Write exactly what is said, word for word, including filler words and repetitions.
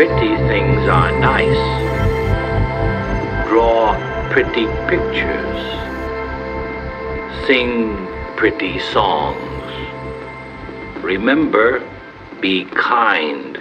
pretty things are nice, draw pretty pictures, sing pretty songs. Remember, be kind